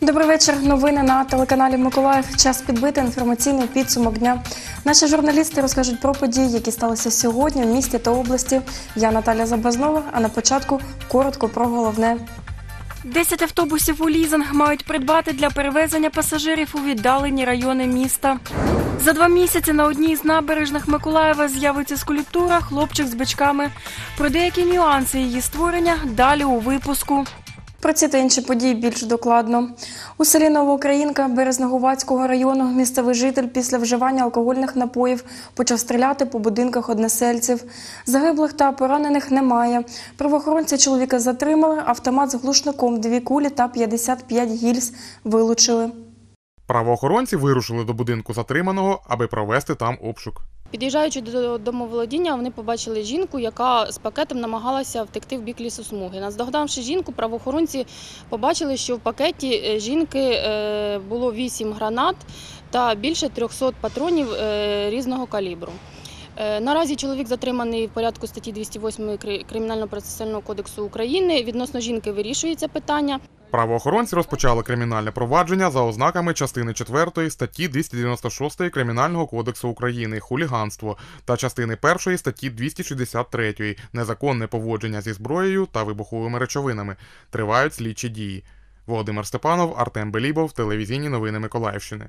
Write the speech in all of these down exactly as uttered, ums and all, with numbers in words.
Добрий вечір. Новини на телеканалі Миколаїв. Час підбити інформаційний підсумок дня. Наші журналісти розкажуть про події, які сталися сьогодні в місті та області. Я Наталя Забазнова, а на початку коротко про головне. Десять автобусів у лізинг мають придбати для перевезення пасажирів у віддалені райони міста. За два місяці на одній з набережних Миколаєва з'явиться скульптура «Хлопчик з бичками». Про деякі нюанси її створення далі у випуску. Про ці та інші події більш докладно. У селі Новоукраїнка Березнеговацького району місцевий житель після вживання алкогольних напоїв почав стріляти по будинках односельців. Загиблих та поранених немає. Правоохоронці чоловіка затримали, автомат з глушником, дві кулі та п'ятдесят п'ять гільз вилучили. Правоохоронці вирушили до будинку затриманого, аби провести там обшук. Під'їжджаючи до домоволодіння, вони побачили жінку, яка з пакетом намагалася втекти в бік лісосмуги. Наздогнавши жінку, правоохоронці побачили, що в пакеті жінки було вісім гранат та більше трьохсот патронів різного калібру. Наразі чоловік затриманий в порядку статті двісті восьмої Кримінально-процесуального кодексу України. Відносно жінки вирішується питання. Правоохоронці розпочали кримінальне провадження за ознаками частини четвертої статті двісті дев'яносто шостої Кримінального кодексу України «Хуліганство» та частини першої статті двісті шістдесят третьої «Незаконне поводження зі зброєю та вибуховими речовинами». Тривають слідчі дії. Володимир Степанов, Артем Белібов, телевізійні новини Миколаївщини.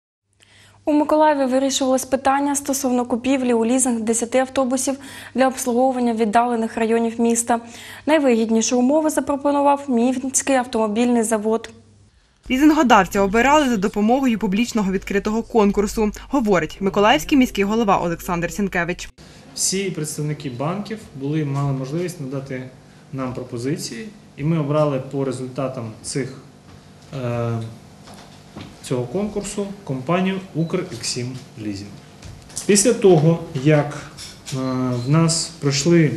У Миколаєві вирішувалось питання стосовно купівлі у лізинг десяти автобусів для обслуговування віддалених районів міста. Найвигідніші умови запропонував Мінський автомобільний завод. Лізингодавця обирали за допомогою публічного відкритого конкурсу, говорить миколаївський міський голова Олександр Сінкевич. Всі представники банків були, мали можливість надати нам пропозиції, і ми обрали по результатам цих е, цього конкурсу компанію «Укрексімлізинг». Після того, як е, в нас пройшли,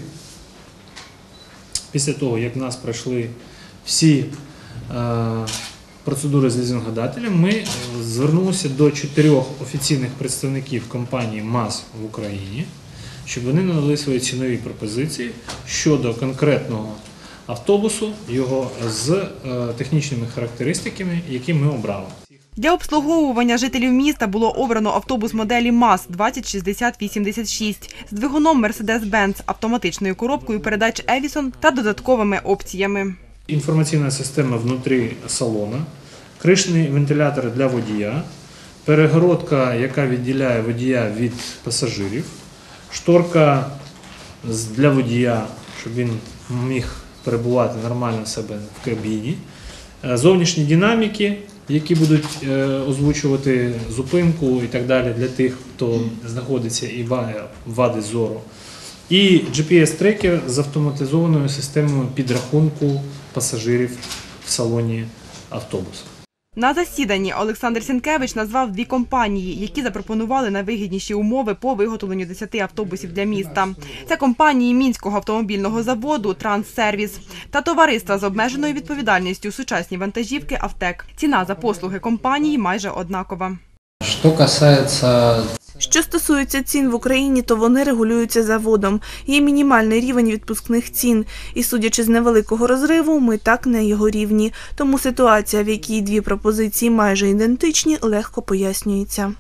після того, як в нас пройшли всі е, процедури з лізингодателем, ми звернулися до чотирьох офіційних представників компанії МАЗ в Україні, щоб вони надали свої цінові пропозиції щодо конкретного автобусу, його з е, технічними характеристиками, які ми обрали. Для обслуговування жителів міста було обрано автобус моделі МАЗ двадцять шістдесят вісімдесят шість з двигуном Мерседес-Бенц, автоматичною коробкою передач Евісон та додатковими опціями. Інформаційна система внутрі салона, кришний вентилятор для водія, перегородка, яка відділяє водія від пасажирів, шторка для водія, щоб він міг перебувати нормально в себе в кабіні, зовнішні динаміки, які будуть озвучувати зупинку і так далі для тих, хто знаходиться і має вади зору. І джі пі ес-трекер з автоматизованою системою підрахунку пасажирів в салоні автобуса. На засіданні Олександр Сінкевич назвав дві компанії, які запропонували найвигідніші умови по виготовленню десяти автобусів для міста. Це компанії Мінського автомобільного заводу «Транссервіс» та товариства з обмеженою відповідальністю «Сучасні вантажівки Автек». Ціна за послуги компанії майже однакова. Що касається... Що стосується цін в Україні, то вони регулюються заводом. Є мінімальний рівень відпускних цін. І судячи з невеликого розриву, ми так на його рівні. Тому ситуація, в якій дві пропозиції майже ідентичні, легко пояснюється.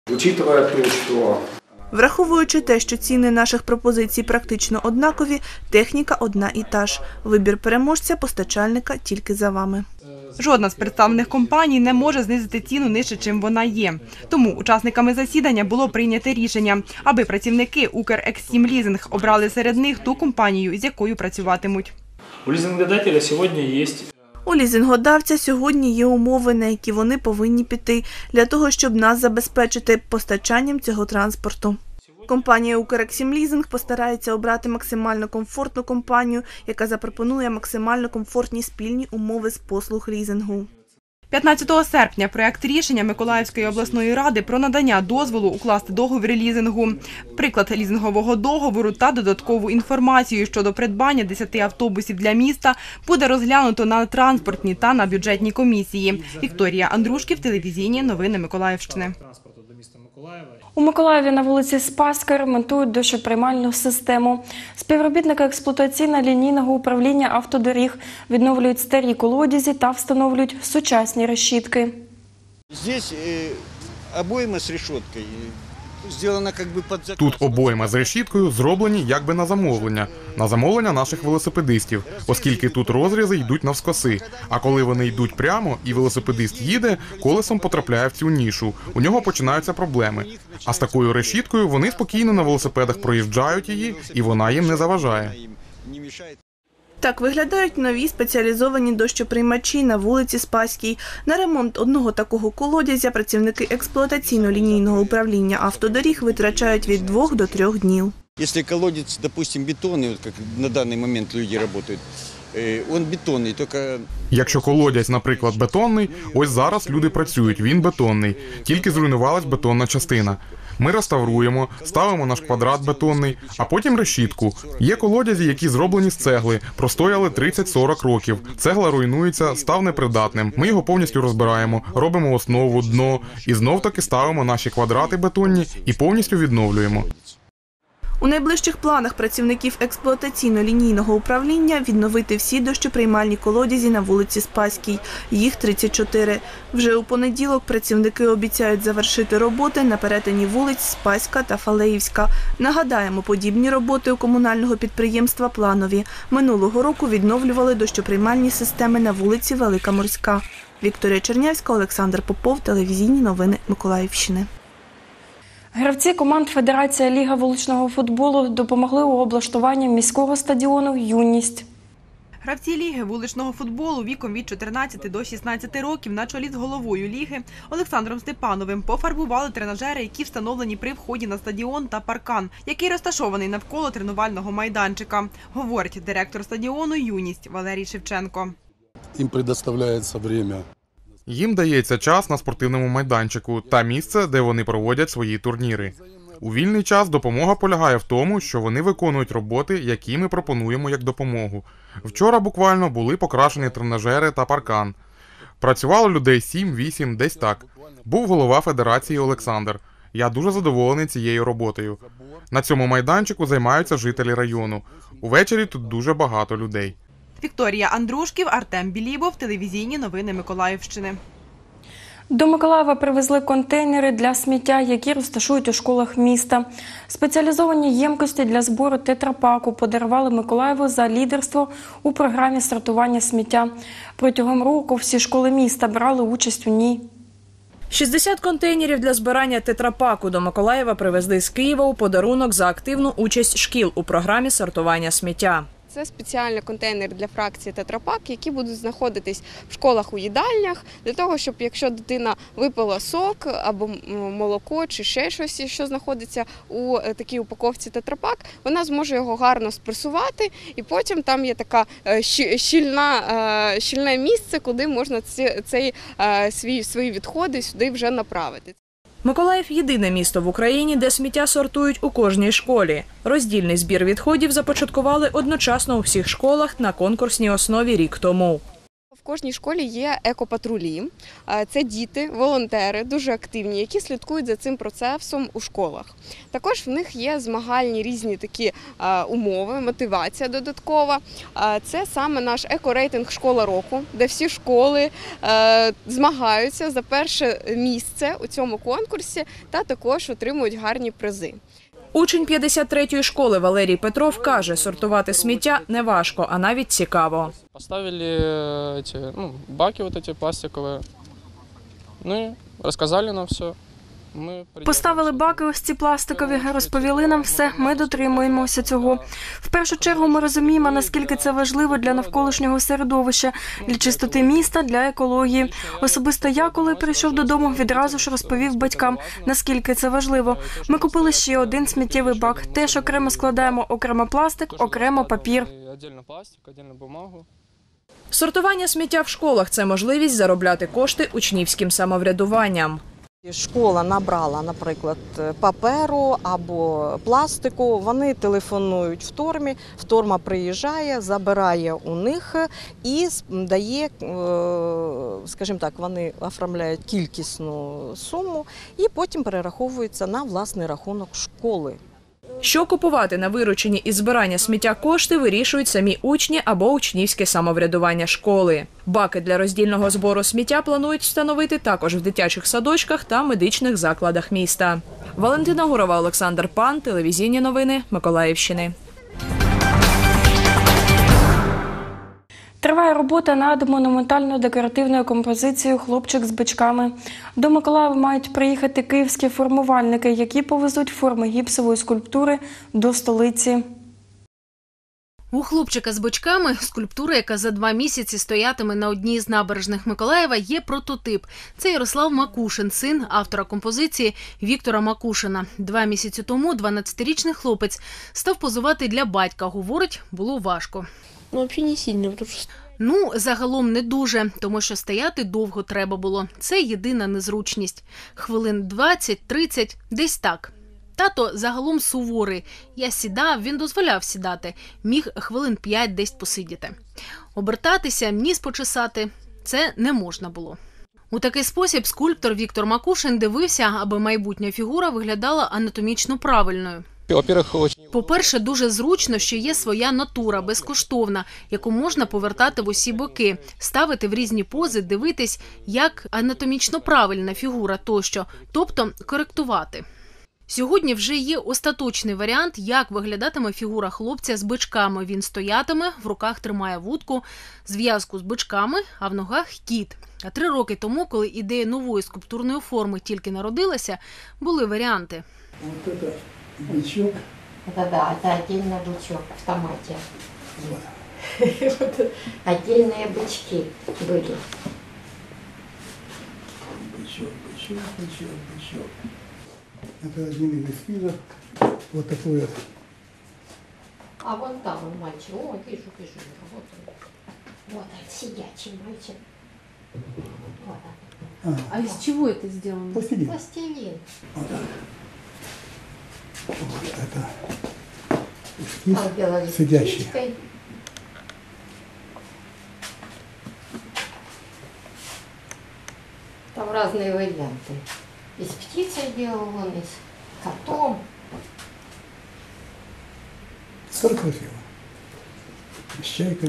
Враховуючи те, що ціни наших пропозицій практично однакові, техніка одна і та ж. Вибір переможця, постачальника тільки за вами. Жодна з представлених компаній не може знизити ціну нижче, чим вона є. Тому учасниками засідання було прийнято рішення, аби працівники «Укрексімлізинг» обрали серед них ту компанію, з якою працюватимуть. У лізингодателя сьогодні є... У лізингодавця сьогодні є умови, на які вони повинні піти, для того, щоб нас забезпечити постачанням цього транспорту. Компанія «Укрексімлізинг» постарається обрати максимально комфортну компанію, яка запропонує максимально комфортні спільні умови з послуг лізингу. п'ятнадцятого серпня проєкт рішення Миколаївської обласної ради про надання дозволу укласти договір лізингу, приклад лізингового договору та додаткову інформацію щодо придбання десяти автобусів для міста буде розглянуто на транспортній та на бюджетній комісії. Вікторія Андрушків, телевізійні новини Миколаївщини. У Миколаєві на вулиці Спаська ремонтують дощоприймальну систему. Співробітники експлуатаційно-лінійного управління автодоріг відновлюють старі колодязі та встановлюють сучасні решітки. Здесь обойма з решеткою. Тут обойма з решіткою зроблені якби на замовлення. На замовлення наших велосипедистів, оскільки тут розрізи йдуть навскоси. А коли вони йдуть прямо і велосипедист їде, колесом потрапляє в цю нішу. У нього починаються проблеми. А з такою решіткою вони спокійно на велосипедах проїжджають її, і вона їм не заважає. Так виглядають нові спеціалізовані дощоприймачі на вулиці Спаській. На ремонт одного такого колодязя працівники експлуатаційно-лінійного управління автодоріг витрачають від двох до трьох днів. Якщо колодязь, допустим, бетонний, як на даний момент люди працюють, він бетонний, тільки... Якщо колодязь, наприклад, бетонний, ось зараз люди працюють, він бетонний, тільки зруйнувалась бетонна частина. Ми реставруємо, ставимо наш квадрат бетонний, а потім решітку. Є колодязі, які зроблені з цегли, простояли тридцять-сорок років. Цегла руйнується, став непридатним. Ми його повністю розбираємо, робимо основу, дно і знов-таки ставимо наші квадрати бетонні і повністю відновлюємо. У найближчих планах працівників експлуатаційно-лінійного управління відновити всі дощоприймальні колодязі на вулиці Спаській. Їх тридцять чотири. Вже у понеділок працівники обіцяють завершити роботи на перетині вулиць Спаська та Фалеївська. Нагадаємо, подібні роботи у комунального підприємства планові. Минулого року відновлювали дощоприймальні системи на вулиці Велика Морська. Вікторія Чернявська, Олександр Попов, телевізійні новини Миколаївщини. Гравці команд Федерація Ліга вуличного футболу допомогли у облаштуванні міського стадіону «Юність». Гравці Ліги вуличного футболу віком від чотирнадцяти до шістнадцяти років на чолі з головою Ліги Олександром Степановим пофарбували тренажери, які встановлені при вході на стадіон та паркан, який розташований навколо тренувального майданчика, говорить директор стадіону «Юність» Валерій Шевченко. Їм предоставляється час. Їм дається час на спортивному майданчику та місце, де вони проводять свої турніри. У вільний час допомога полягає в тому, що вони виконують роботи, які ми пропонуємо як допомогу. Вчора буквально були покрашені тренажери та паркан. Працювало людей сім-вісім, десь так. Був голова федерації Олександр. Я дуже задоволений цією роботою. На цьому майданчику займаються жителі району. Увечері тут дуже багато людей. Вікторія Андрушків, Артем Білібов, телевізійні новини Миколаївщини. До Миколаєва привезли контейнери для сміття, які розташують у школах міста. Спеціалізовані ємкості для збору тетрапаку подарували Миколаєву за лідерство у програмі сортування сміття. Протягом року всі школи міста брали участь у ній. шістдесят контейнерів для збирання тетрапаку до Миколаєва привезли з Києва у подарунок за активну участь шкіл у програмі сортування сміття. Це спеціальний контейнер для фракції тетрапак, які будуть знаходитись в школах у їдальнях, для того, щоб якщо дитина випила сок або молоко чи ще щось, що знаходиться у такій упаковці тетрапак, вона зможе його гарно спресувати, і потім там є така щільна, щільне місце, куди можна ці, цей, свій, свої відходи сюди вже направити. Миколаїв – єдине місто в Україні, де сміття сортують у кожній школі. Роздільний збір відходів започаткували одночасно у всіх школах на конкурсній основі рік тому. В кожній школі є екопатрулі. Це діти, волонтери, дуже активні, які слідкують за цим процесом у школах. Також в них є змагальні різні такі умови, мотивація додаткова. Це саме наш екорейтинг «Школа року», де всі школи змагаються за перше місце у цьому конкурсі та також отримують гарні призи. Учень п'ятдесят третьої школи Валерій Петров каже, сортувати сміття не важко, а навіть цікаво. Поставили эти, ну, баки вот эти пластиковые, ну и рассказали нам все. Поставили баки ось ці пластикові, розповіли нам все, ми дотримуємося цього. В першу чергу ми розуміємо, наскільки це важливо для навколишнього середовища, для чистоти міста, для екології. Особисто я, коли прийшов додому, відразу ж розповів батькам, наскільки це важливо. Ми купили ще один сміттєвий бак, теж окремо складаємо окремо пластик, окремо папір. Сортування сміття в школах – це можливість заробляти кошти учнівським самоврядуванням. Школа набрала, наприклад, паперу або пластику, вони телефонують в Тормі, в Торма приїжджає, забирає у них і дає, скажімо так, вони оформляють кількісну суму і потім перераховуються на власний рахунок школи. Що купувати на виручені із збирання сміття кошти вирішують самі учні або учнівське самоврядування школи. Баки для роздільного збору сміття планують встановити також в дитячих садочках та медичних закладах міста. Валентина Гурова, Олександр Пан, телевізійні новини Миколаївщини. Триває робота над монументально-декоративною композицією «Хлопчик з бичками». До Миколаєва мають приїхати київські формувальники, які повезуть форми гіпсової скульптури до столиці. У «Хлопчика з бичками» скульптура, яка за два місяці стоятиме на одній з набережних Миколаєва, є прототип. Це Ярослав Макушин, син автора композиції Віктора Макушина. Два місяці тому дванадцятирічний хлопець став позувати для батька. Говорить, було важко. Ну, взагалі не сильно, тому що... Ну, загалом не дуже, тому що стояти довго треба було. Це єдина незручність. Хвилин двадцять-тридцять, десь так. Тато загалом суворий. Я сідав, він дозволяв сідати. Міг хвилин п'ять десь посидіти. Обертатися, ніс почесати – це не можна було. У такий спосіб скульптор Віктор Макушин дивився, аби майбутня фігура виглядала анатомічно правильною. По-перше, дуже зручно, що є своя натура, безкоштовна, яку можна повертати в усі боки, ставити в різні пози, дивитись, як анатомічно правильна фігура тощо, тобто коректувати. Сьогодні вже є остаточний варіант, як виглядатиме фігура хлопця з бичками. Він стоятиме, в руках тримає вудку, зв'язку з бичками, а в ногах кіт. А три роки тому, коли ідея нової скульптурної форми тільки народилася, були варіанти. Бычок. Это да, это отдельно бычок в томате. Отдельные бычки были. Бычок, бычок, бычок, бычок. Это один из эскизов. Вот такой вот. А вон там он мальчик. О, вижу, вижу. Вот он. Вот он, сидячий мальчик. Вот он. А, а из чего это сделано? Пластилин. Пластилин. Вот так. Вот это эскиз сидящий. Там разные варианты. И с птицей делал он, и с котом. Супер красиво. С чайкой.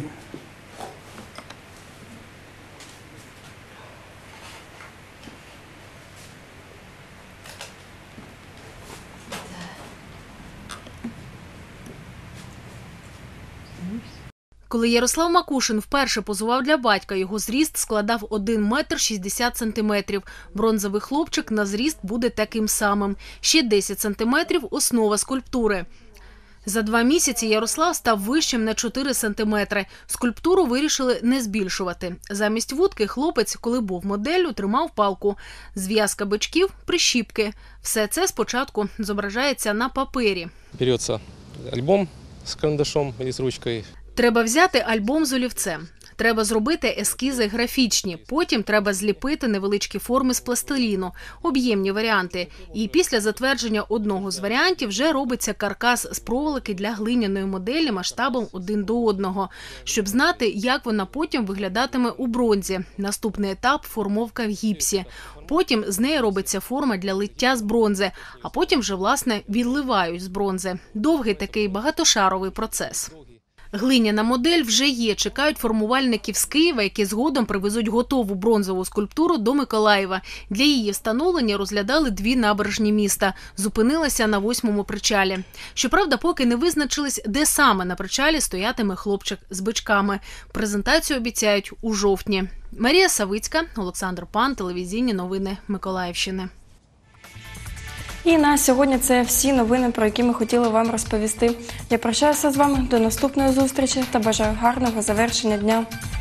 Коли Ярослав Макушин вперше позував для батька, його зріст складав один метр шістдесят сантиметрів. Бронзовий хлопчик на зріст буде таким самим. Ще десять сантиметрів – основа скульптури. За два місяці Ярослав став вищим на чотири сантиметри. Скульптуру вирішили не збільшувати. Замість вудки хлопець, коли був моделлю, тримав палку. Зв'язка бичків – прищіпки. Все це спочатку зображається на папері. Береться альбом з карандашом або з ручкою. Треба взяти альбом з олівцем. Треба зробити ескізи графічні. Потім треба зліпити невеличкі форми з пластиліну, об'ємні варіанти. І після затвердження одного з варіантів вже робиться каркас з проволоки для глиняної моделі масштабом один до одного, щоб знати, як вона потім виглядатиме у бронзі. Наступний етап – формовка в гіпсі. Потім з неї робиться форма для лиття з бронзи, а потім вже, власне, відливають з бронзи. Довгий такий багатошаровий процес. Глиняна модель вже є, чекають формувальників з Києва, які згодом привезуть готову бронзову скульптуру до Миколаєва. Для її встановлення розглядали дві набережні міста. Зупинилася на восьмому причалі. Щоправда, поки не визначились, де саме на причалі стоятиме хлопчик з бичками. Презентацію обіцяють у жовтні. Марія Савицька, Олександр Пан, телевізійні новини Миколаївщини. І на сьогодні це всі новини, про які ми хотіли вам розповісти. Я прощаюся з вами до наступної зустрічі та бажаю гарного завершення дня.